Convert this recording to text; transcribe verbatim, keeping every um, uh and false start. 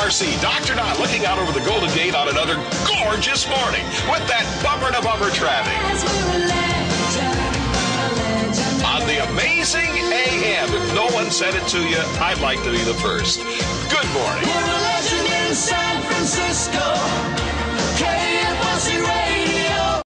R C, Doctor Don looking out over the Golden Gate on another gorgeous morning with that bumper-to-bumper traffic. On the amazing A M, if no one said it to you, I'd like to be the first. Good morning. We're a legend in San Francisco.